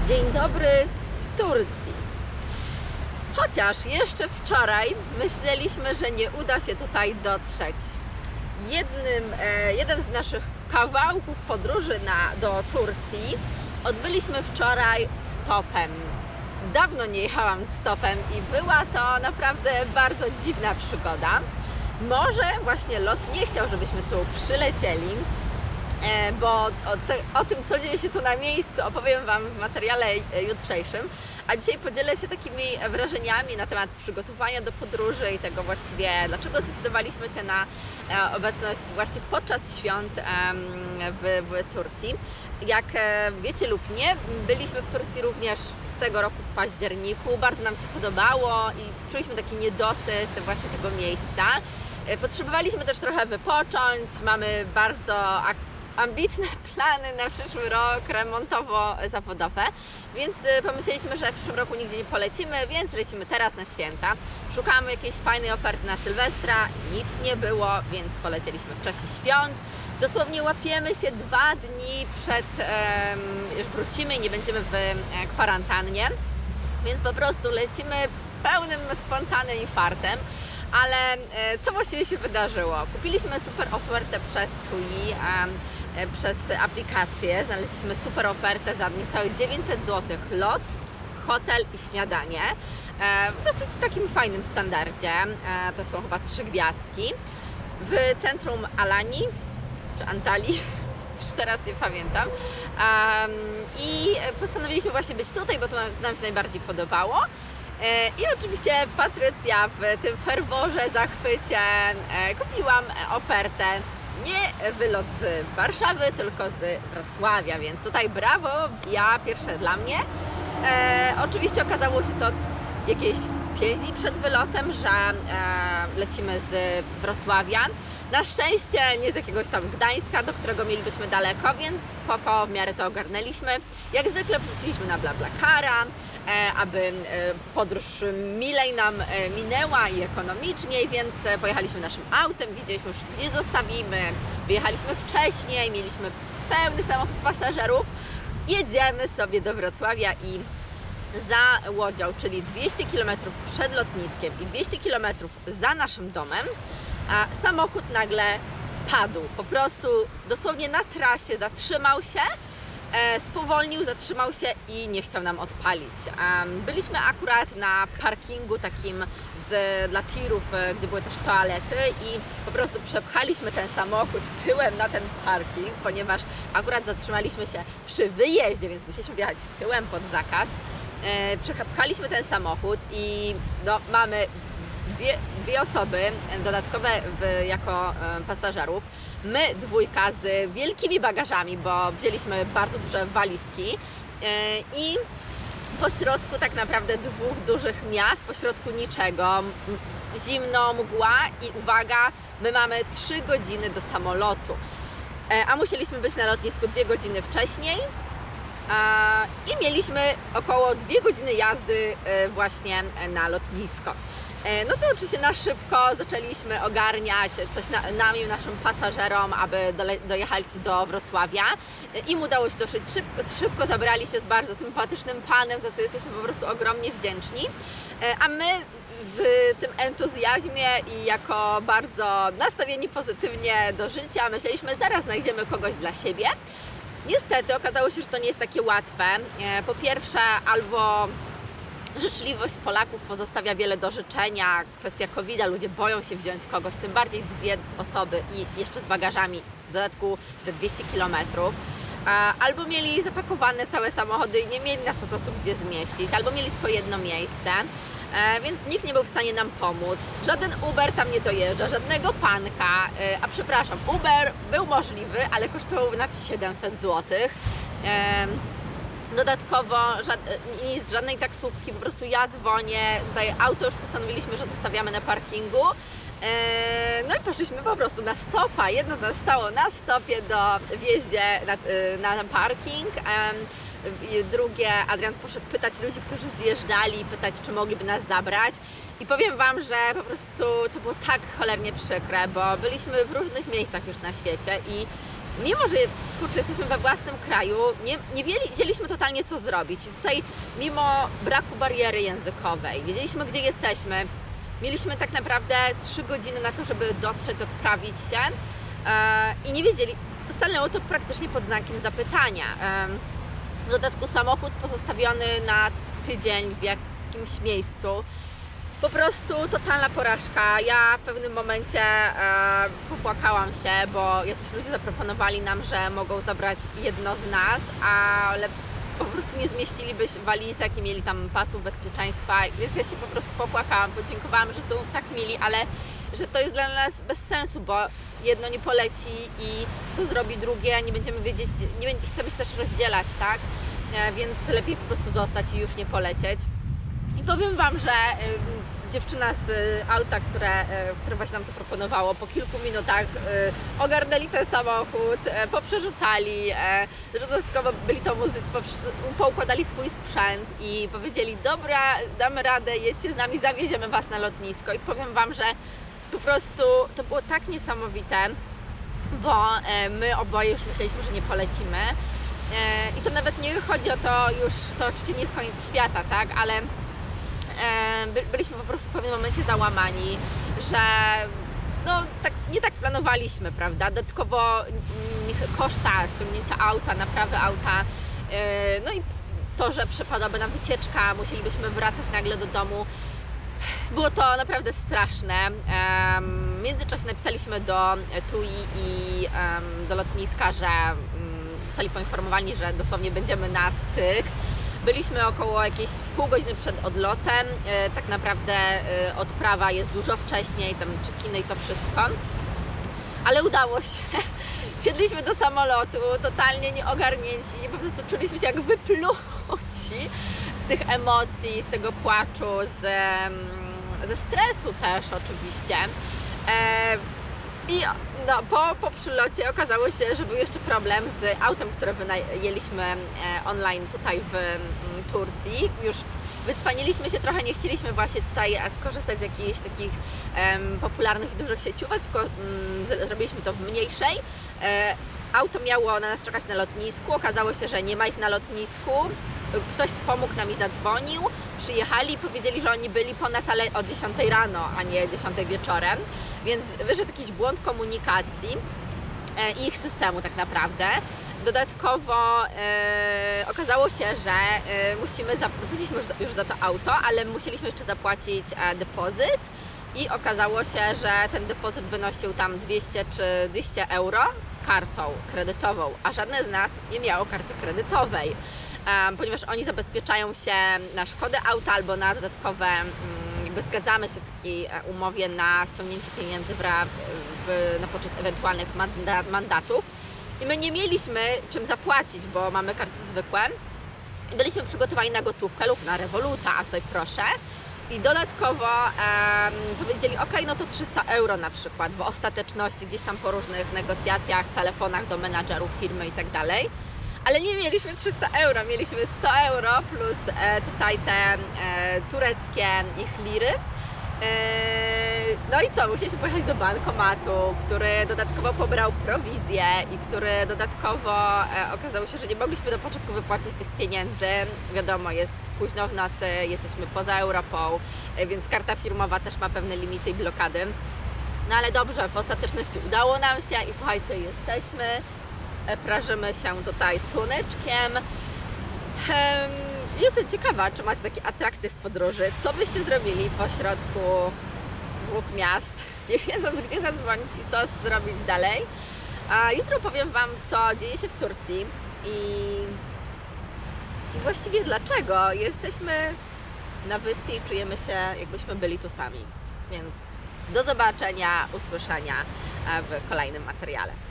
Dzień dobry z Turcji. Chociaż jeszcze wczoraj myśleliśmy, że nie uda się tutaj dotrzeć. Jeden z naszych kawałków podróży do Turcji odbyliśmy wczoraj stopem. Dawno nie jechałam stopem i była to naprawdę bardzo dziwna przygoda. Może właśnie los nie chciał, żebyśmy tu przylecieli, bo o tym, co dzieje się tu na miejscu, opowiem Wam w materiale jutrzejszym, a dzisiaj podzielę się takimi wrażeniami na temat przygotowania do podróży i tego właściwie, dlaczego zdecydowaliśmy się na obecność właśnie podczas świąt w Turcji. Jak wiecie lub nie, byliśmy w Turcji również tego roku w październiku, bardzo nam się podobało i czuliśmy taki niedosyt właśnie tego miejsca. Potrzebowaliśmy też trochę wypocząć, mamy bardzo ambitne plany na przyszły rok remontowo-zawodowe, więc pomyśleliśmy, że w przyszłym roku nigdzie nie polecimy, więc lecimy teraz na święta. Szukamy jakiejś fajnej oferty na Sylwestra, nic nie było, więc polecieliśmy w czasie świąt. Dosłownie łapiemy się 2 dni przed, już wrócimy i nie będziemy w kwarantannie, więc po prostu lecimy pełnym spontanem i fartem. Ale co właściwie się wydarzyło? Kupiliśmy super ofertę przez TUI, przez aplikację. Znaleźliśmy super ofertę za niecałe 900 zł. Lot, hotel i śniadanie. W dosyć takim fajnym standardzie. To są chyba 3 gwiazdki. W centrum Alani, czy Antalii, już teraz nie pamiętam. I postanowiliśmy właśnie być tutaj, bo to nam się najbardziej podobało. I oczywiście Patrycja w tym ferworze, zachwycie kupiłam ofertę, nie wylot z Warszawy, tylko z Wrocławia, więc tutaj brawo, ja pierwsze dla mnie. Oczywiście okazało się to jakieś 5 dni przed wylotem, że lecimy z Wrocławia. Na szczęście nie z jakiegoś tam Gdańska, do którego mielibyśmy daleko, więc spoko, w miarę to ogarnęliśmy. Jak zwykle wrzuciliśmy na BlaBlaCara, aby podróż milej nam minęła i ekonomiczniej, więc pojechaliśmy naszym autem, wiedzieliśmy już gdzie zostawimy, wyjechaliśmy wcześniej, mieliśmy pełny samochód pasażerów, jedziemy sobie do Wrocławia i za łodzią, czyli 200 km przed lotniskiem i 200 km za naszym domem, samochód nagle padł, po prostu dosłownie na trasie zatrzymał się, spowolnił, zatrzymał się i nie chciał nam odpalić. Byliśmy akurat na parkingu takim dla tirów, gdzie były też toalety i po prostu przepchaliśmy ten samochód tyłem na ten parking, ponieważ akurat zatrzymaliśmy się przy wyjeździe, więc musieliśmy wjechać tyłem pod zakaz. Przepchaliśmy ten samochód i no, mamy dwie osoby dodatkowe jako pasażerów. My dwójka z wielkimi bagażami, bo wzięliśmy bardzo duże walizki i pośrodku tak naprawdę 2 dużych miast, pośrodku niczego, zimno, mgła i uwaga, my mamy 3 godziny do samolotu, a musieliśmy być na lotnisku 2 godziny wcześniej i mieliśmy około 2 godziny jazdy właśnie na lotnisko. No to oczywiście na szybko zaczęliśmy ogarniać coś nam i naszym pasażerom, aby dojechać do Wrocławia. Im udało się dosyć szybko zabrali się z bardzo sympatycznym panem, za co jesteśmy po prostu ogromnie wdzięczni. A my w tym entuzjazmie i jako bardzo nastawieni pozytywnie do życia myśleliśmy, zaraz znajdziemy kogoś dla siebie. Niestety okazało się, że to nie jest takie łatwe. Po pierwsze, albo życzliwość Polaków pozostawia wiele do życzenia, kwestia COVID-a, ludzie boją się wziąć kogoś, tym bardziej 2 osoby i jeszcze z bagażami, w dodatku te 200 km. Albo mieli zapakowane całe samochody i nie mieli nas po prostu gdzie zmieścić, albo mieli tylko jedno miejsce, więc nikt nie był w stanie nam pomóc. Żaden Uber tam nie dojeżdża, żadnego panka, a przepraszam, Uber był możliwy, ale kosztował nas 700 zł. Dodatkowo nic, żadnej taksówki, po prostu ja dzwonię, tutaj auto już postanowiliśmy, że zostawiamy na parkingu. No i poszliśmy po prostu na stopa. Jedno z nas stało na stopie do wjeździe na parking. Drugie, Adrian poszedł pytać ludzi, którzy zjeżdżali, pytać, czy mogliby nas zabrać. I powiem Wam, że po prostu to było tak cholernie przykre, bo byliśmy w różnych miejscach już na świecie i mimo że kurczę, jesteśmy we własnym kraju, nie wiedzieliśmy totalnie co zrobić. I tutaj mimo braku bariery językowej, wiedzieliśmy gdzie jesteśmy, mieliśmy tak naprawdę 3 godziny na to, żeby dotrzeć, odprawić się i nie wiedzieli, to stanęło to praktycznie pod znakiem zapytania. W dodatku samochód pozostawiony na tydzień w jakimś miejscu. Po prostu totalna porażka. Ja w pewnym momencie popłakałam się, bo jacyś ludzie zaproponowali nam, że mogą zabrać jedno z nas, ale po prostu nie zmieściliby walizek, nie mieli tam pasów bezpieczeństwa, więc ja się po prostu popłakałam, podziękowałam, że są tak mili, ale że to jest dla nas bez sensu, bo jedno nie poleci i co zrobi drugie, nie będziemy wiedzieć, nie chcemy się też rozdzielać, tak? Więc lepiej po prostu zostać i już nie polecieć. I powiem Wam, że dziewczyna z auta, które właśnie nam to proponowało, po kilku minutach ogarnęli ten samochód, poprzerzucali, dodatkowo byli to muzycy, poukładali swój sprzęt i powiedzieli: dobra, damy radę, jedźcie z nami, zawieziemy Was na lotnisko. I powiem Wam, że po prostu to było tak niesamowite, bo my oboje już myśleliśmy, że nie polecimy. I to nawet nie chodzi o to już, to oczywiście nie jest koniec świata, tak, ale byliśmy po prostu w pewnym momencie załamani, że no tak, nie tak planowaliśmy, prawda, dodatkowo koszta ściągnięcia auta, naprawy auta, no i to, że przepadłaby nam wycieczka, musielibyśmy wracać nagle do domu. Było to naprawdę straszne. W międzyczasie napisaliśmy do TUI i do lotniska, że zostali poinformowani, że dosłownie będziemy na styk. Byliśmy około jakieś pół godziny przed odlotem. Tak naprawdę odprawa jest dużo wcześniej, tam check-iny i to wszystko. Ale udało się. Wsiedliśmy do samolotu, totalnie nieogarnięci, po prostu czuliśmy się jak wypluci z tych emocji, z tego płaczu, ze stresu też oczywiście. I no, po przylocie okazało się, że był jeszcze problem z autem, które wynajęliśmy online tutaj w Turcji. Już wycwaniliśmy się trochę, nie chcieliśmy właśnie tutaj skorzystać z jakichś takich popularnych i dużych sieciówek, tylko zrobiliśmy to w mniejszej. Auto miało na nas czekać na lotnisku, okazało się, że nie ma ich na lotnisku. Ktoś pomógł nam i zadzwonił, przyjechali i powiedzieli, że oni byli po nas, ale o 10 rano, a nie 10 wieczorem. Więc wyszedł jakiś błąd komunikacji i ich systemu tak naprawdę. Dodatkowo okazało się, że zapłaciliśmy już za to auto, ale musieliśmy jeszcze zapłacić depozyt i okazało się, że ten depozyt wynosił tam 200 czy 200 euro kartą kredytową, a żadne z nas nie miało karty kredytowej. Ponieważ oni zabezpieczają się na szkodę auta albo na dodatkowe, jakby zgadzamy się w takiej umowie na ściągnięcie pieniędzy na poczet ewentualnych mandatów. I my nie mieliśmy czym zapłacić, bo mamy karty zwykłe. Byliśmy przygotowani na gotówkę lub na Revoluta, a tutaj proszę. I dodatkowo powiedzieli: ok, no to 300 euro na przykład, w ostateczności gdzieś tam po różnych negocjacjach, telefonach do menadżerów firmy i tak dalej. Ale nie mieliśmy 300 euro, mieliśmy 100 euro plus tutaj te tureckie ich liry. No i co, musieliśmy pojechać do bankomatu, który dodatkowo pobrał prowizję i który dodatkowo okazało się, że nie mogliśmy do początku wypłacić tych pieniędzy. Wiadomo, jest późno w nocy, jesteśmy poza Europą, więc karta firmowa też ma pewne limity i blokady. No ale dobrze, w ostateczności udało nam się i słuchajcie, jesteśmy. Prażymy się tutaj słoneczkiem. Jestem ciekawa, czy macie takie atrakcje w podróży. Co byście zrobili pośrodku 2 miast, nie wiedząc gdzie zadzwonić i co zrobić dalej. Jutro powiem Wam, co dzieje się w Turcji i właściwie dlaczego jesteśmy na wyspie i czujemy się, jakbyśmy byli tu sami. Więc do zobaczenia, usłyszenia w kolejnym materiale.